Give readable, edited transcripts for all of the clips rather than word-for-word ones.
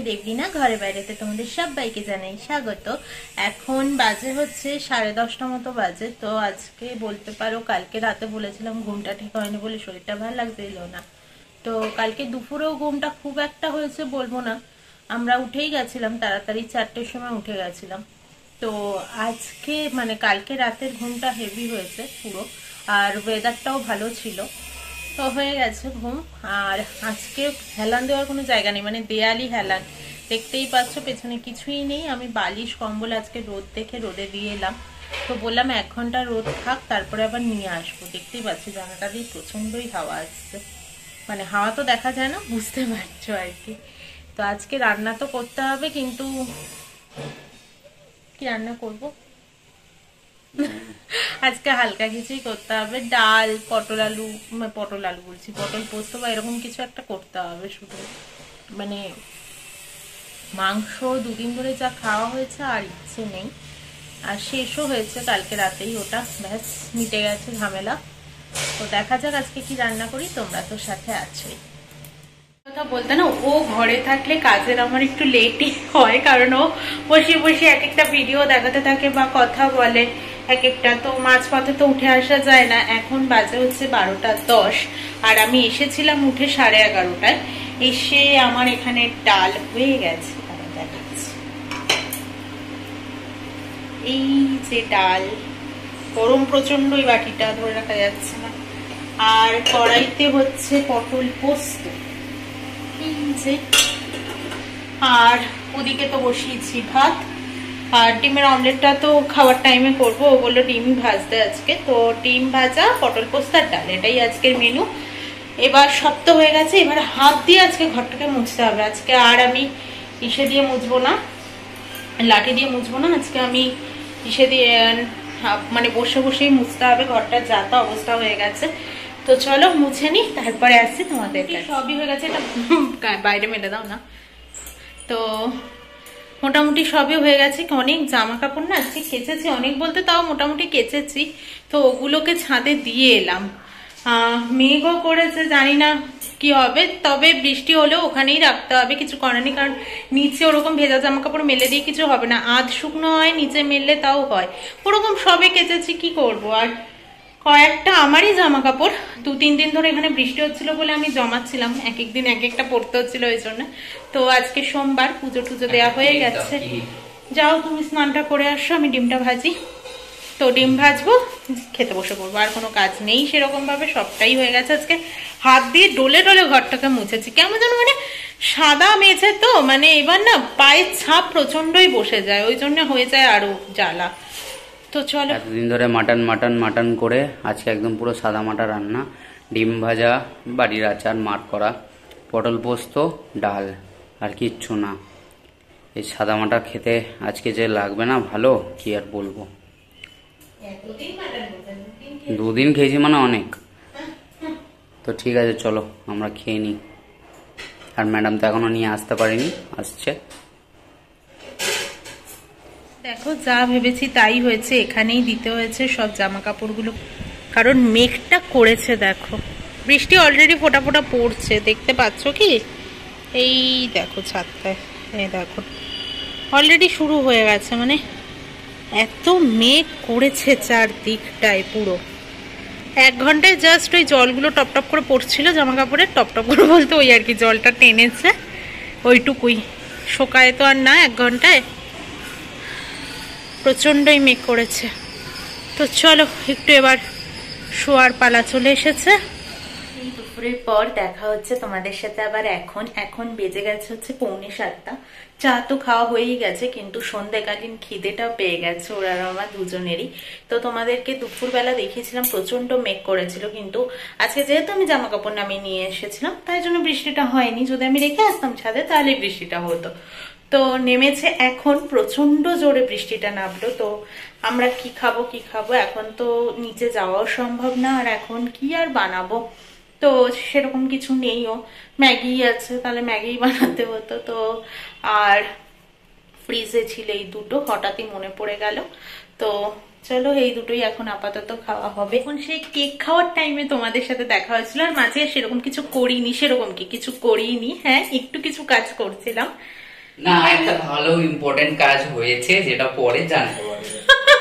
দেবলিনা ঘরে বাইরেতে তোমাদের সবাইকে জানাই স্বাগত। এখন বাজে হচ্ছে 10:30 মতো বাজে। তো আজকে বলতে পারো কালকে রাতে বলেছিলাম ঘুমটা ঠিক হয়নি বলে শরীরটা ভালো লাগছিল না। তো কালকে দুপুরেও ঘুমটা খুব একটা হয়েছে বলবো না, আমরা উঠেই গেছিলাম তাড়াতাড়ি, 4টের সময় উঠে গেছিলাম। তো আজকে মানে কালকে রাতের ঘুমটা হেভি হয়েছে পুরো, আর ওয়েদারটাও ভালো ছিল, তো হয়ে গেছে ঘুম। আর আজকে হেলান দেওয়ার কোনো জায়গা নেই, মানে দেয়ালি হেলান, দেখতেই পাচ্ছ পেছনে কিছুই নেই। আমি বালিশ কম্বল আজকে রোদ দেখে রোদে দিয়ে এলাম, তো বললাম 1 ঘন্টা রোদ থাক তারপরে আবার নিয়ে আসবো। দেখতেই পাচ্ছি জানাটা দিয়ে প্রচন্ডই হাওয়া আসছে, মানে হাওয়া তো দেখা যায় না, বুঝতে পারছো আর কি। তো আজকে রান্না তো করতে হবে, কিন্তু কি রান্না করব আজকে হালকা কিছুই করতে হবে, ডাল পটল আলু বলছি, পটল পোস্ত বা এরকম কিছু একটা করতে হবে। শুধু মানে মাংস 2 দিন ধরে যা খাওয়া হয়েছে আর ইচ্ছে নেই, আর শেষও হয়েছে কালকে রাতেই, ওটা ব্যাস মিটে গেছে ঝামেলা। তো দেখা যাক আজকে কি রান্না করি, তোমরা তো সাথে আছোই। কথা বলতে না, ও ঘরে থাকলে কাজের আমার একটু লেটই হয়, কারণ ও বসে বসে এক একটা ভিডিও দেখাতে থাকে বা কথা বলে এক একটা, তো মাঝপথে তো উঠে আসা যায় না। এখন বাজে হচ্ছে 12:10 আর আমি এসেছিলাম উঠে 11:30টায়। এসে আমার এখানে ডাল হয়ে গেছে, দেখাচ্ছি। এই যে ডাল, গরম প্রচন্ড, এই বাটিটা ধরে রাখা যাচ্ছে না। আর কড়াইতে হচ্ছে পটল পোস্ত, আর ওদিকে তো বসিয়েছি ভাত। আর ডিমের অমলেটটা তো খাওয়ার টাইমে করবো, ও বললো ডিম ভাজতে আজকে, তো ডিম ভাজা পটল পোস্ত আর ডাল, এটাই আজকের মেনু। এবার সব তো হয়ে গেছে, এবার হাত দিয়ে আজকে ঘরটাকে মুছতে হবে। আজকে আর আমি ইসে দিয়ে মুছবো না, লাঠি দিয়ে মুছবো না, আজকে আমি ইসে দিয়ে মানে বসে বসেই মুছতে হবে ঘরটা, যা তা অবস্থা হয়ে গেছে। তো চলো মুছে নি, তারপরে আসছি তোমাদের। সবই হয়ে গেছে, এটা বাইরে মেলে দাও না। তো মোটামুটি সবই হয়ে গেছে। অনেক জামা কাপড় না আজকে কেচেছি, অনেক বলতে তাও মোটামুটি কেচেছি, তো ওগুলোকে ছাদে দিয়ে এলাম। মেঘও করেছে, জানি না কি হবে, তবে বৃষ্টি হলেও ওখানেই রাখতে হবে, কিছু করার নেই, কারণ নিচে ওরকম ভেজা জামা কাপড় মেলে দিয়ে কিছু হবে না, আধ শুকনো হয়, নিচে মেললে তাও হয়, ওরকম সবে কেচেছি, কি করব। আর কয়েকটা আমারই জামা কাপড় 2-3 দিন ধরে এখানে বৃষ্টি হচ্ছিল বলে আমি জমাচ্ছিলাম, এক একদিন এক একটা পড়তে হচ্ছিল ওই জন্য। তো আজকে সোমবার, পুজো টুজো দেওয়া হয়ে গেছে। যাও তুমি স্নানটা করে আসো, আমি ডিমটা ভাজি। তো ডিম ভাজবো, খেতে বসে পড়বো, আর কোনো কাজ নেই সেরকম ভাবে, সবটাই হয়ে গেছে। আজকে হাত দিয়ে ডলে ডলে ঘরটাকে মুছেছি, কেমন যেন মানে সাদা মেঝে তো, মানে এবার না পায়ের ছাপ প্রচন্ডই বসে যায়, ওই জন্য হয়ে যায় আরো জ্বালা। তো চলো, এতদিন ধরে মাটন করে আজকে একদম পুরো সাদা মাটা রান্না, ডিম ভাজা, বাড়ির আচার, মার করা, পটল পোস্ত, ডাল, আর কিচ্ছু না। এই সাদা মাটা খেতে আজকে যে লাগবে না ভালো, কি আর বলবো। 2 দিন খেয়েছি মানে অনেক। তো ঠিক আছে চলো আমরা খেয়ে নিই। আর ম্যাডাম তো এখনো নিয়ে আসতে পারেনি, আসছে। দেখো যা ভেবেছি তাই হয়েছে, এখানেই দিতে হয়েছে সব জামা কাপড়গুলো, কারণ মেঘটা করেছে। দেখো বৃষ্টি অলরেডি ফোঁটা ফোঁটা পড়ছে, দেখতে পাচ্ছ কি? এই দেখো ছাদটায়, এই দেখো অলরেডি শুরু হয়ে গেছে, মানে এত মেঘ করেছে চারদিকটায় পুরো। 1 ঘন্টায় জাস্ট ওই জলগুলো টপ টপ করে পড়ছিল জামা কাপড়ের, টপ টপ করে বলতে ওই আর কি, জলটা টেনেছে ওইটুকুই, শোকায় তো আর না 1 ঘন্টায়, প্রচন্ডই মেঘ করেছে। তো চলো একটু এবার শোয়ার পালা চলে এসেছে। দুপুরের পর দেখা হচ্ছে তোমাদের সাথে আবার। এখন বেজে গেছে হচ্ছে 6:45। চা তো খাওয়া হয়েই গেছে, কিন্তু সন্ধ্যাকালীন খিদেটাও পেয়ে গেছে ওরা আমার দুজনেরই। তো তোমাদেরকে দুপুরবেলা দেখিয়েছিলাম প্রচন্ড মেঘ করেছিল, কিন্তু আজকে যেহেতু আমি জামা কাপড় নামিয়ে নিয়ে এসেছিলাম তাই জন্য বৃষ্টিটা হয়নি, যদি আমি রেখে আসতাম ছাদে তাহলে বৃষ্টিটা হতো। তো নেমেছে এখন, প্রচন্ড জোরে বৃষ্টিটা নামলো। তো আমরা কি খাবো, এখন তো নিচে যাওয়াও সম্ভব না, আর এখন কি আর বানাবো, তো সেরকম কিছু নেইও, ম্যাগি আছে, তাহলে ম্যাগি বানাতে হতো। তো আর ফ্রিজে ছিল এই দুটো, হঠাৎই মনে পড়ে গেল, তো চলো এই দুটোই এখন আপাতত খাওয়া হবে। এখন সেই কেক খাওয়ার টাইমে তোমাদের সাথে দেখা হয়েছিল, আর মাঝে সেরকম কিছু করিনি, হ্যাঁ একটু কিছু কাজ করছিলাম, না, একটা ভালো ইম্পর্টেন্ট কাজ হয়েছে যেটা পরে জানতে পারবে।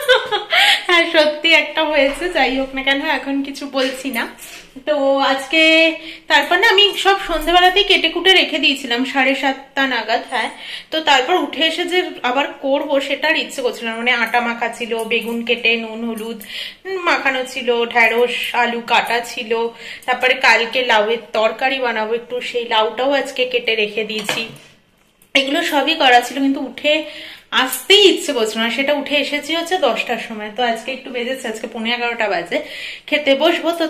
হ্যাঁ সত্যি একটা হয়েছে, যাই হোক না কেন এখন কিছু বলছি না। তো আজকে তারপর না আমি সব সন্ধ্যেবেলাতেই কেটে কুটে রেখে দিয়েছিলাম 7:30 নাগাদ। হ্যাঁ, তো তারপর উঠে এসে যে আবার করবো সেটা আর ইচ্ছে করছিল না। মানে আটা মাখা ছিল, বেগুন কেটে নুন হলুদ মাখানো ছিল, ঢেঁড়স আলু কাটা ছিল, তারপরে কালকে লাউয়ের তরকারি বানাবো একটু, সেই লাউটাও আজকে কেটে রেখে দিয়েছি। এগুলো সবই করা ছিল, কিন্তু উঠে আসতেই ইচ্ছে করছিল না। সেটা উঠে এসেছি হচ্ছে 10টার সময়, তো আজকে একটু বেজেছে, আজকে 11:15 বাজে। খেতে বসবো, তো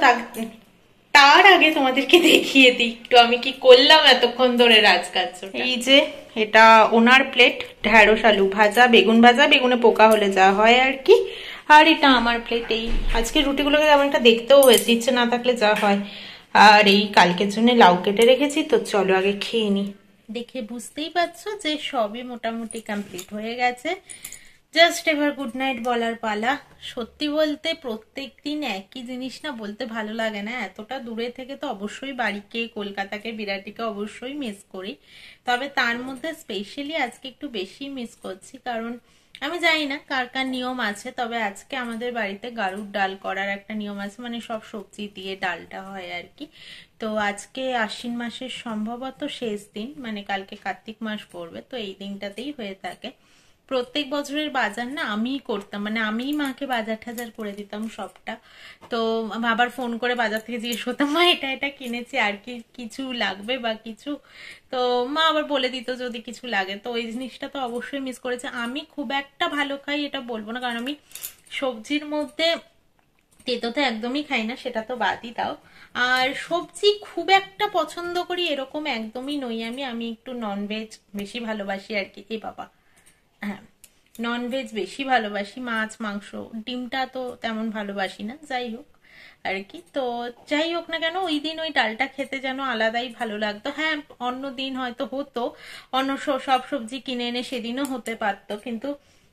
তার আগে তোমাদেরকে দেখিয়ে দিই একটু আমি কি করলাম এতক্ষণ ধরে রাজকার্যটা। এই যে এটা ওনার প্লেট, ঢেঁড়স আলু ভাজা, বেগুন ভাজা, বেগুনে পোকা হলে যা হয় আর কি। আর এটা আমার প্লেট। এই আজকে রুটিগুলোকে তেমন একটা দেখতেও হয়েছে, ইচ্ছে না থাকলে যা হয়। আর এই কালকের জন্য লাউ কেটে রেখেছি, তো চলো আগে খেয়ে নি। দেখে বুঝতেই পারছো যে সবই মোটামুটি কমপ্লিট হয়ে গেছে। জাস্ট এবার গুড নাইট বলার পালা। সত্যি বলতে প্রত্যেক দিন একই জিনিস না বলতে ভালো লাগে না। এতটা দূরে থেকে তো অবশ্যই বাড়িকে, কলকাতাকে, বিরাটিকে অবশ্যই মিস করি। তবে তার মধ্যে স্পেশালি আজকে একটু বেশি মিস করছি, কারণ আমি জানি না কার কার নিয়ম আছে, তবে আজকে আমাদের বাড়িতে গাড়ুর ডাল করার একটা নিয়ম আছে, মানে সব সবজি দিয়ে ডালটা হয় আর কি। তো আজকে আশ্বিন মাসের সম্ভবত শেষ দিন, মানে কালকে কার্তিক মাস পড়বে, তো এই দিনটাতেই হয়ে থাকে। প্রত্যেক বছরের বাজার না আমিই করতাম, মানে আমিই মাকে বাজার টাজার করে দিতাম সবটা। তো আবার ফোন করে বাজার থেকে জিজ্ঞেস করতাম, মা এটা এটা কিনেছি, আর কি কিছু লাগবে বা কিছু, তো মা আবার বলে দিত যদি কিছু লাগে। তো ওই জিনিসটা তো অবশ্যই মিস করেছে। আমি খুব একটা ভালো খাই এটা বলবো না, কারণ আমি সবজির মধ্যে তেতো তো একদমই খাই না, সেটা তো বাদই দাও। আর সবজি খুব একটা পছন্দ করি এরকম একদমই নই আমি। আমি একটু ননভেজ বেশি ভালোবাসি আর কি। এই বাবা, হ্যাঁ ননভেজ বেশি ভালোবাসি, মাছ মাংস, ডিমটা তো তেমন ভালোবাসি না, যাই হোক আর কি। তো যাই হোক না কেন ওই দিন ওই ডালটা খেতে যেন আলাদাই ভালো লাগতো। হ্যাঁ অন্য দিন হয়তো হতো, অন্য সব সবজি কিনে এনে সেদিনও হতে পারতো, কিন্তু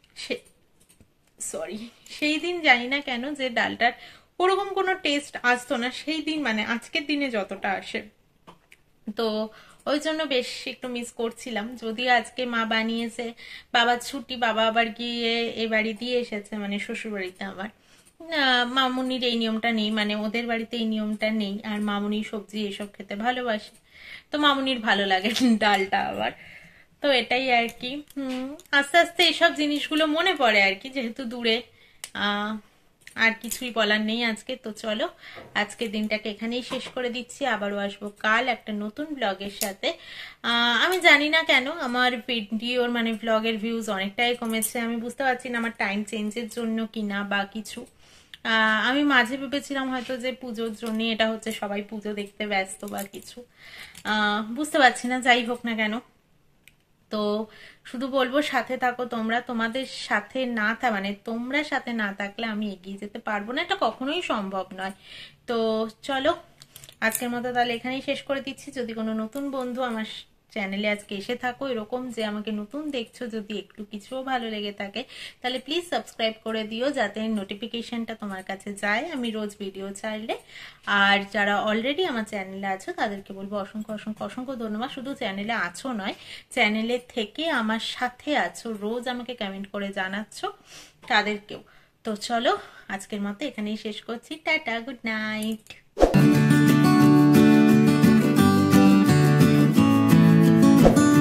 সেই দিন জানি না কেন যে ডালটার ওরকম কোনো টেস্ট আসতো না সেই দিন, মানে আজকের দিনে যতটা আসে। তো ওই জন্য বেশ একটু মিস করছিলাম। যদিও আজকে মা বানিয়েছে, বাবার ছুটি, বাবা আবার গিয়ে এ বাড়ি দিয়ে এসেছে, মানে শ্বশুর বাড়িতে। আমার মামুনির এই নিয়মটা নেই, মানে ওদের বাড়িতে এই নিয়মটা নেই, আর মামুনি সবজি এসব খেতে ভালোবাসে, তো মামুনির ভালো লাগে ডালটা আবার। তো এটাই আর কি। আস্তে আস্তে এসব জিনিসগুলো মনে পড়ে আর কি, যেহেতু দূরে। আর কিছুই বলার নেই আজকে। তো চলো আজকের দিনটাকে এখানেই শেষ করে দিচ্ছি, আবারও আসবো কাল একটা নতুন ব্লগের সাথে। আমি জানি না কেন আমার ভিডিওর মানে ব্লগের ভিউজ অনেকটাই কমেছে। আমি বুঝতে পারছি না আমার টাইম চেঞ্জের জন্য কিনা বা কিছু। আমি মাঝে ভেবেছিলাম হয়তো যে পুজোর জন্য এটা হচ্ছে, সবাই পুজো দেখতে ব্যস্ত বা কিছু, বুঝতে পারছি না। যাই হোক না কেন, তো শুধু বলবো সাথে থাকো তোমরা। তোমাদের সাথে না মানে তোমরা সাথে না থাকলে আমি এগিয়ে যেতে পারবো না, এটা কখনোই সম্ভব নয়। তো চলো আজকের মতো তাহলে এখানেই শেষ করে দিচ্ছি। যদি কোনো নতুন বন্ধু আমার চ্যানেলে আজকে এসে থাকো এরকম, যে আমাকে নতুন দেখছো, যদি একটু কিছুও ভালো লেগে থাকে তাহলে প্লিজ সাবস্ক্রাইব করে দিও, যাতে নোটিফিকেশনটা তোমার কাছে যায় আমি রোজ ভিডিও ছাড়লে। আর যারা অলরেডি আমার চ্যানেলে আছো তাদেরকে বলবো অসংখ্য অসংখ্য অসংখ্য ধন্যবাদ। শুধু চ্যানেলে আছো নয়, চ্যানেলে থেকে আমার সাথে আছো, রোজ আমাকে কমেন্ট করে জানাচ্ছ, তাদেরকেও। তো চলো আজকের মতো এখানেই শেষ করছি। Tata, good night.